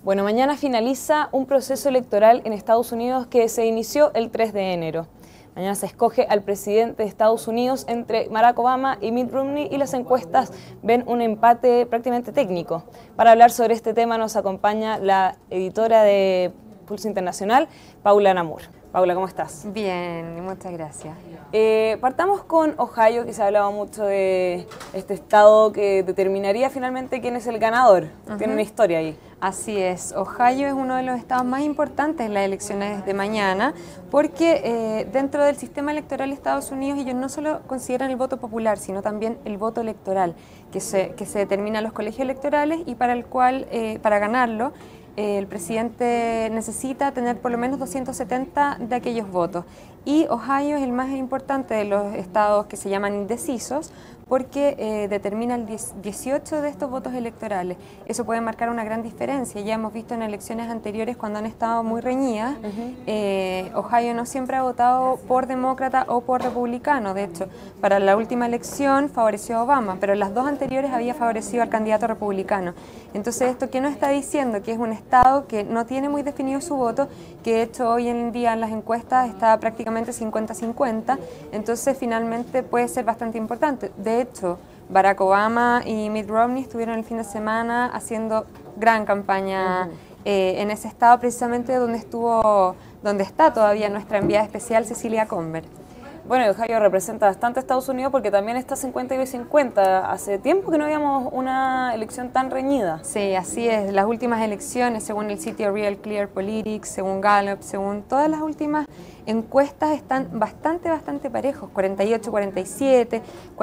Bueno, mañana finaliza un proceso electoral en Estados Unidos que se inició el 3 de enero. Mañana se escoge al presidente de Estados Unidos entre Barack Obama y Mitt Romney y las encuestas ven un empate prácticamente técnico. Para hablar sobre este tema nos acompaña la editora de Pulso Internacional, Paula Namur. Paula, ¿cómo estás? Bien, muchas gracias. Partamos con Ohio, que se ha hablado mucho de este estado que determinaría finalmente quién es el ganador. Tiene una historia ahí. Así es, Ohio es uno de los estados más importantes en las elecciones de mañana porque dentro del sistema electoral de Estados Unidos ellos no solo consideran el voto popular, sino también el voto electoral, que se determina en los colegios electorales y para el cual, para ganarlo, el presidente necesita tener por lo menos 270 de aquellos votos. Y Ohio es el más importante de los estados que se llaman indecisos porque determina el 18 de estos votos electorales. Eso puede marcar una gran diferencia. Ya hemos visto en elecciones anteriores cuando han estado muy reñidas, Ohio no siempre ha votado por demócrata o por republicano. De hecho, para la última elección favoreció a Obama, pero en las dos anteriores había favorecido al candidato republicano. Entonces, ¿esto qué nos está diciendo? Que es un estado que no tiene muy definido su voto, que de hecho hoy en día en las encuestas está prácticamente 50-50, entonces finalmente puede ser bastante importante. De hecho, Barack Obama y Mitt Romney estuvieron el fin de semana haciendo gran campaña en ese estado, precisamente donde está todavía nuestra enviada especial Cecilia Conver. Bueno, Ohio representa bastante a Estados Unidos porque también está 50 y 50. Hace tiempo que no habíamos una elección tan reñida. Sí, así es. Las últimas elecciones, según el sitio Real Clear Politics, según Gallup, según todas las últimas encuestas, están bastante parejos. 48-47,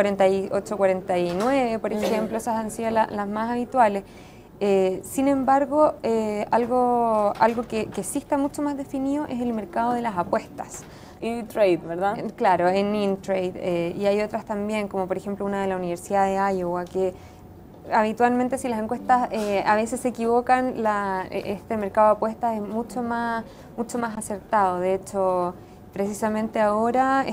48-49, por ejemplo, esas han sido las más habituales. Sin embargo, algo que sí está mucho más definido es el mercado de las apuestas. E-Trade, ¿verdad? Claro, en E-Trade. Y hay otras también, como por ejemplo una de la Universidad de Iowa, que habitualmente si las encuestas a veces se equivocan, este mercado de apuestas es mucho más acertado. De hecho, precisamente ahora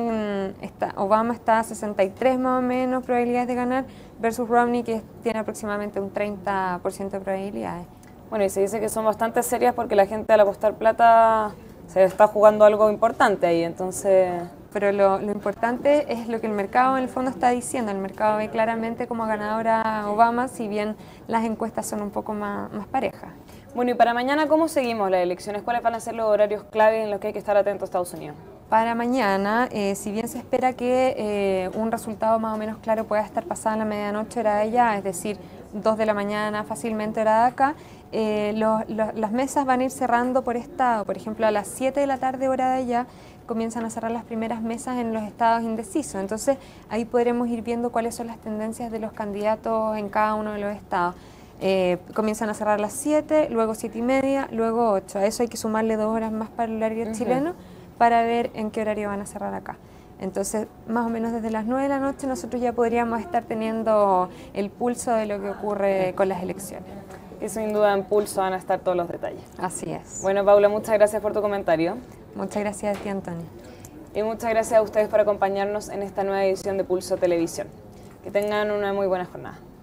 Obama está a 63 más o menos probabilidades de ganar versus Romney, que tiene aproximadamente un 30% de probabilidades. Bueno, y se dice que son bastante serias porque la gente al apostar plata se está jugando algo importante ahí, entonces... Pero lo importante es lo que el mercado en el fondo está diciendo. El mercado ve claramente como ganadora a Obama, si bien las encuestas son un poco más parejas. Bueno, y para mañana, ¿cómo seguimos las elecciones? ¿Cuáles van a ser los horarios clave en los que hay que estar atentos a Estados Unidos? Para mañana, si bien se espera que un resultado más o menos claro pueda estar pasado en la medianoche hora de allá, es decir, 2 de la mañana fácilmente hora de acá, las mesas van a ir cerrando por estado. Por ejemplo, a las 7 de la tarde hora de allá comienzan a cerrar las primeras mesas en los estados indecisos. Entonces ahí podremos ir viendo cuáles son las tendencias de los candidatos en cada uno de los estados. Comienzan a cerrar las 7, luego 7:30, luego 8. A eso hay que sumarle 2 horas más para el horario chileno para ver en qué horario van a cerrar acá. Entonces, más o menos desde las 9 de la noche nosotros ya podríamos estar teniendo el pulso de lo que ocurre con las elecciones. Y sin duda en Pulso van a estar todos los detalles. Así es. Bueno, Paula, muchas gracias por tu comentario. Muchas gracias a ti, Antonio. Y muchas gracias a ustedes por acompañarnos en esta nueva edición de Pulso Televisión. Que tengan una muy buena jornada.